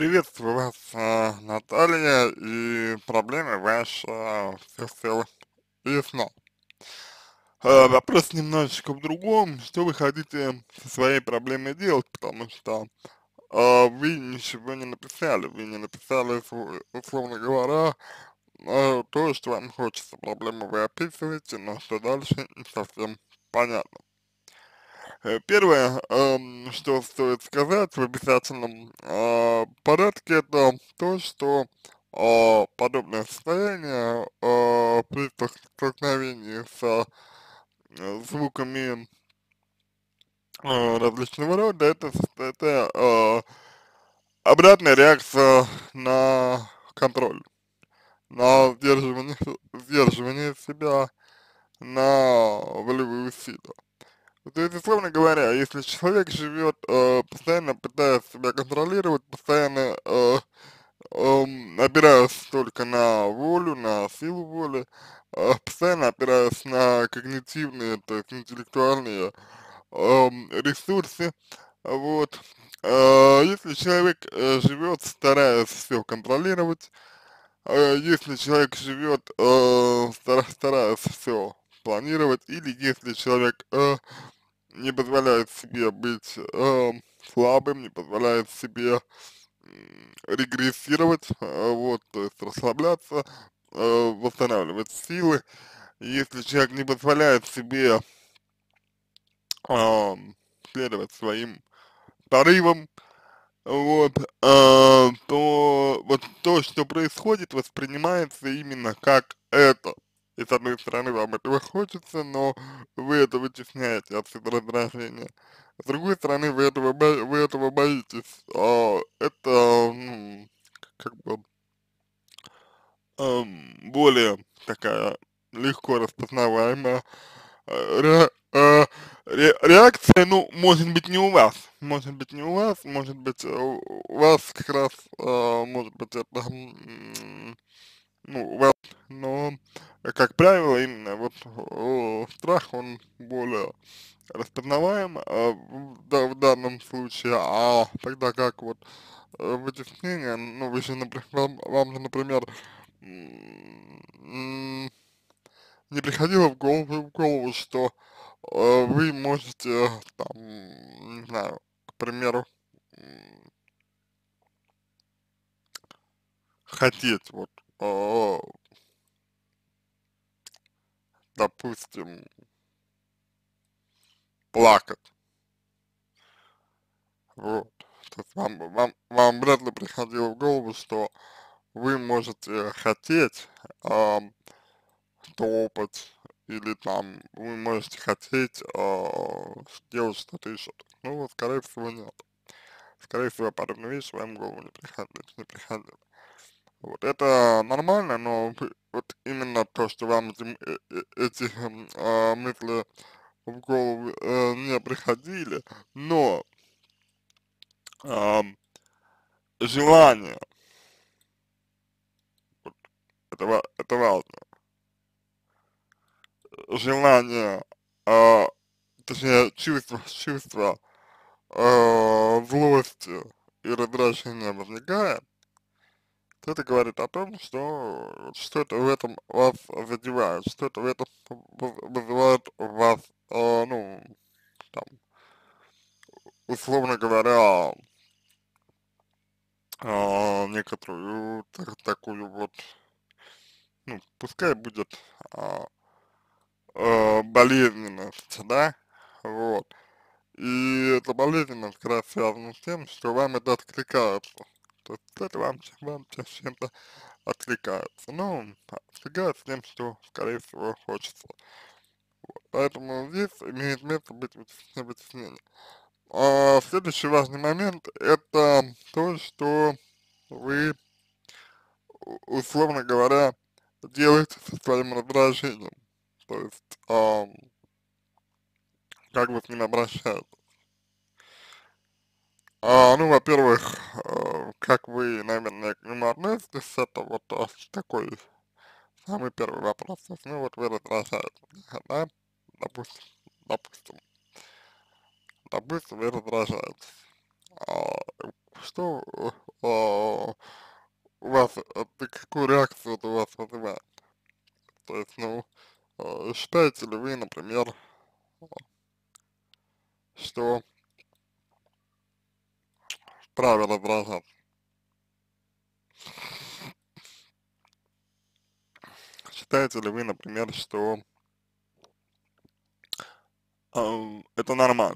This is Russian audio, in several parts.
Приветствую вас, Наталья, и проблема ваша все ясна. Вопрос немножечко в другом, что вы хотите со своей проблемой делать, потому что вы ничего не написали, вы не написали, условно говоря, то, что вам хочется. Проблему вы описываете, но что дальше, не совсем понятно. Первое, что стоит сказать в обязательном порядке, это то, что подобное состояние при столкновении с звуками различного рода, это обратная реакция на контроль, на сдерживание себя, на волевые усилия. То есть, условно говоря, если человек живет, постоянно пытаясь себя контролировать, постоянно опираясь только на волю, на силу воли, постоянно опираясь на когнитивные, то есть интеллектуальные ресурсы, вот, если человек живет, стараясь все контролировать, если человек живет, стараясь все планировать, или если человек не позволяет себе быть слабым, не позволяет себе регрессировать, вот, то есть расслабляться, восстанавливать силы. Если человек не позволяет себе следовать своим порывам, вот, то вот то, что происходит, воспринимается именно как это. И с одной стороны, вам этого хочется, но вы это вытесняете отсюда раздражение. С другой стороны, вы этого боитесь. Это, ну, как бы, более такая легко распознаваемая реакция, ну, может быть, не у вас, может быть, не у вас, может быть, у вас как раз, может быть, это, ну, у вас, но, как правило, именно вот страх, он более распознаваем в данном случае, а тогда как вот вытеснение, ну, вы же, вам же, например, не приходило в голову, что вы можете, там, не знаю, к примеру, м, хотеть, вот, э, допустим, плакать, вот. То есть вам вряд ли приходило в голову, что вы можете хотеть топать, или там вы можете хотеть делать что-то еще. Ну, вот, скорее всего, нет. Скорее всего, подобные вещи вам в голову не приходили. Вот это нормально, но вот именно то, что вам эти мысли в голову не приходили, но ам, желание, вот, это важно, желание, а, точнее чувство злости и раздражения возникает, то это говорит о том, что что-то в этом вас задевает, что-то в этом вызывает у вас, ну, там, условно говоря, некоторую такую вот, ну, пускай будет болезненность, да, вот. И эта болезненность как раз связана с тем, что вам это откликается. То есть это вам чем-то откликается. Ну, откликается тем, что, скорее всего, хочется. Поэтому здесь имеет место быть вытеснение. Следующий важный момент — это то, что вы, условно говоря, делаете со своим раздражением. То есть, как вы с ним обращаетесь. Ну, во-первых, как вы, наверное, к нему относитесь, это вот такой самый первый вопрос. То есть, ну, вот вы раздражаетесь, да, допустим, допустим, допустим, вы раздражаетесь. А, что у вас, какую реакцию это у вас вызывает? То есть, ну, считаете ли вы, например, что правильно раздражаться? Считаете ли вы, например, что это нормально?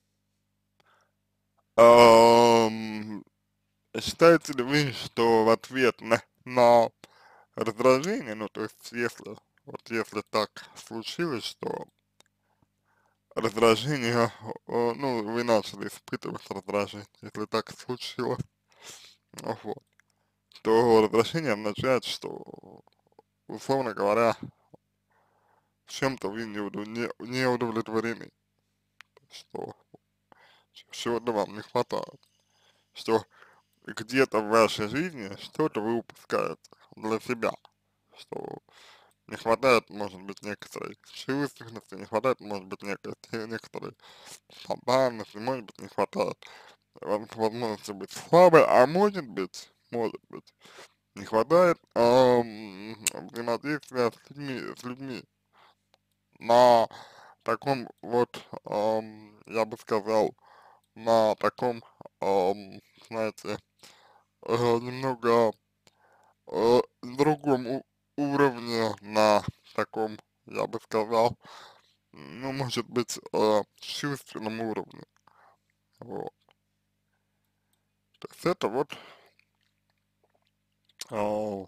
Ам, Считаете ли вы, что в ответ на раздражение, ну, то есть, если, вот если так случилось, что раздражение, ну, вы начали испытывать раздражение, если так случилось, вот, то раздражение означает, что, условно говоря, в чем-то вы не удовлетворены, что чего-то вам не хватает, что где-то в вашей жизни что-то вы упускаете для себя, что не хватает, может быть, некоторой чувственности, не хватает, может быть, некоторой спонтанности, может быть, не хватает возможности быть слабой, а может быть, не хватает взаимодействия с людьми на таком вот, я бы сказал, на таком, знаете, немного другом уровне, на таком, я бы сказал, ну, может быть, чувственном уровне, вот. То есть это вот а,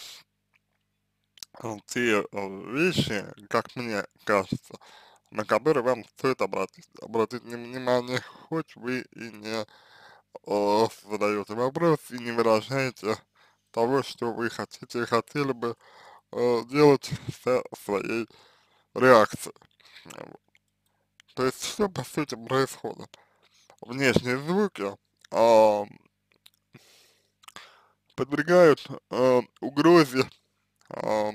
те вещи, как мне кажется, на которые вам стоит обратить внимание, хоть вы и не задаете вопрос и не выражаете того, что вы хотите, хотели бы делать со своей реакцией. Вот. То есть, что по сути происходит? Внешние звуки а, подвергают угрозе а,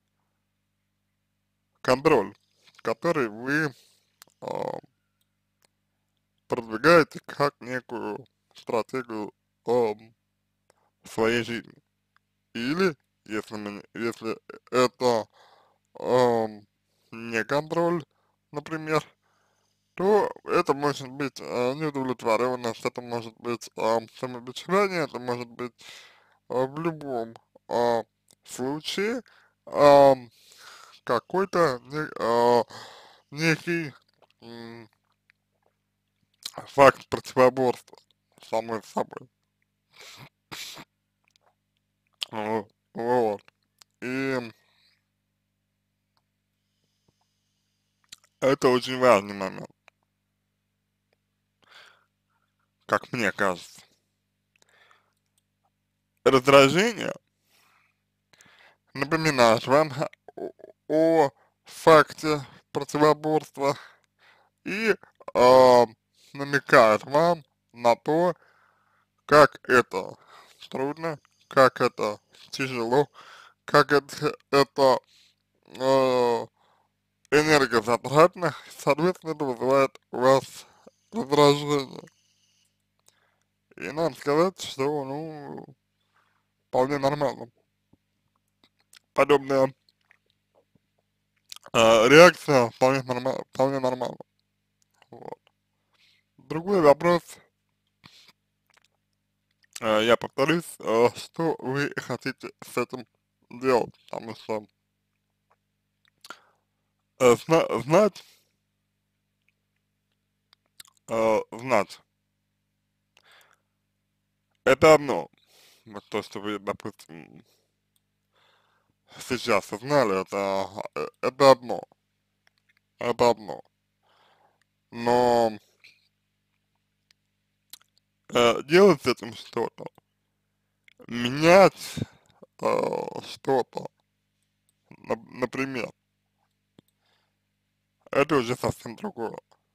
контроль, который вы а, продвигаете как некую стратегию своей жизни. Или, если это ам, не контроль, например, то это может быть неудовлетворенность, это может быть самобичевание, это может быть в любом а, случае ам, какой-то некий факт противоборства самой собой. Вот. И это очень важный момент, как мне кажется. Раздражение напоминает вам о, о факте противоборства и а, намекает вам на то, как это трудно, как это тяжело, как это энергозатратно, соответственно, это вызывает у вас раздражение. И надо сказать, что, ну, вполне нормально. Подобная реакция вполне нормальна. Вот. Другой вопрос, я повторюсь, что вы хотите с этим делать, потому что знать, знать, это одно, вот то, что вы, допустим, сейчас узнали, это одно, но делать с этим что-то, менять что-то, например, это уже совсем другое,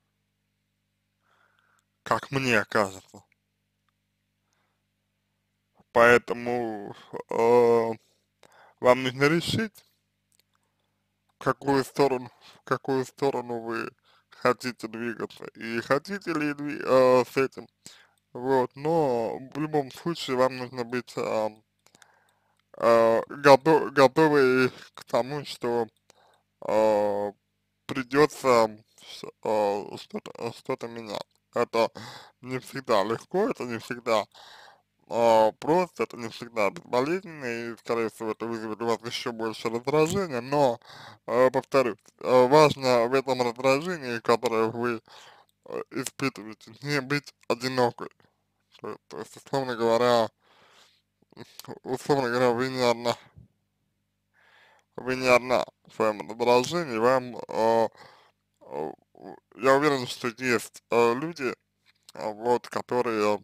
как мне кажется. Поэтому вам нужно решить, в какую сторону вы хотите двигаться, и хотите ли с этим вот, но в любом случае вам нужно быть готовы к тому, что а, придется что-то менять. Это не всегда легко, это не всегда просто, это не всегда безболезненно, и, скорее всего, это вызовет у вас еще больше раздражения, но, повторюсь, важно в этом раздражении, которое вы испытываете, не быть одинокой. То есть, условно говоря, вы не одна в своем раздражении, э, я уверен, что есть люди, вот, которые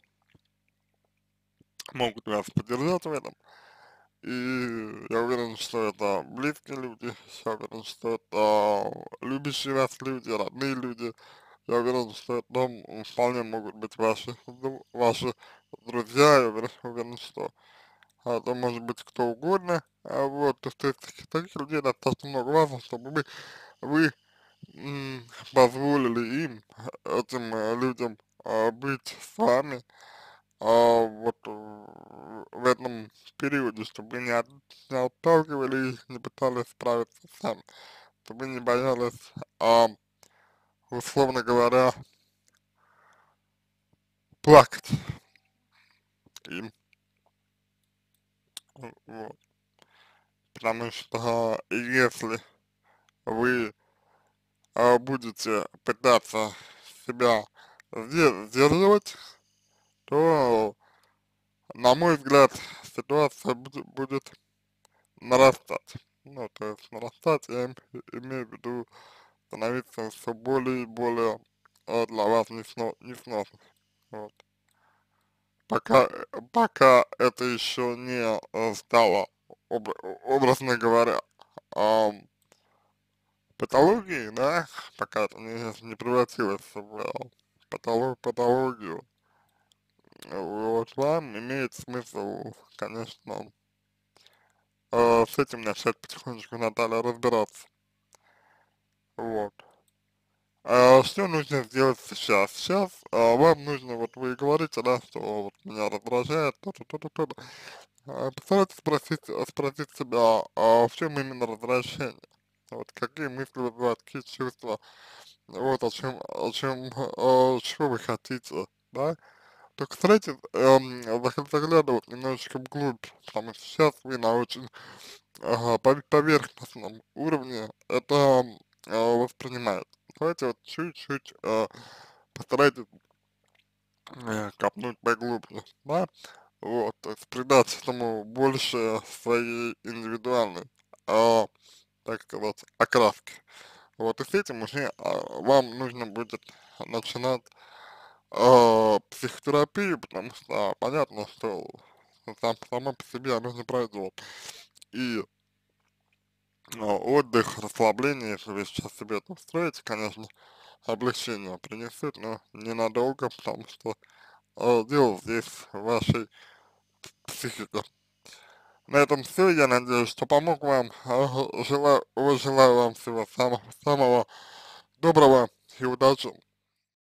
могут вас поддержать в этом. И я уверен, что это близкие люди, я уверен, что это любящие вас люди, родные люди. Я уверен, что это вполне могут быть ваши друзья, я уверен, что это может быть кто угодно. Вот, то есть таких людей достаточно много. Важно, чтобы вы позволили им, этим людям, быть с вами, вот в этом периоде, чтобы вы не отталкивали их, не пытались справиться сами, чтобы вы не боялись, условно говоря, плакать им, вот, потому что если вы будете пытаться себя сдерживать, то, на мой взгляд, ситуация будет нарастать. Ну, то есть нарастать, имею в виду становиться все более и более для вас несносной. Вот. Пока это еще не стало, образно говоря, ам, патологией, да, пока это не превратилось в патологию, вот вам имеет смысл, конечно, с этим начать потихонечку, Наталья, разбираться. Вот. Что нужно сделать сейчас? Сейчас вам нужно, вот вы говорите, да, что вот меня раздражает то-то, то-то, то-то. Постарайтесь спросить себя, в чем именно раздражение? Вот какие мысли вызывают, какие чувства, вот чего вы хотите, да? Только старайтесь заглядывать немножечко вглубь, потому что сейчас вы на очень поверхностном уровне это воспринимаете. Давайте вот чуть-чуть постарайтесь копнуть поглубже, да, вот, то есть придать этому больше своей индивидуальной, так сказать, окраски. Вот, и с этим уже вам нужно будет начинать психотерапию, потому что понятно, что само по себе оно не пройдет. И отдых, расслабление, если вы сейчас себе это устроите, конечно, облегчение принесет, но ненадолго, потому что дело здесь в вашей психике. На этом все, я надеюсь, что помог вам, желаю вам всего самого доброго и удачи.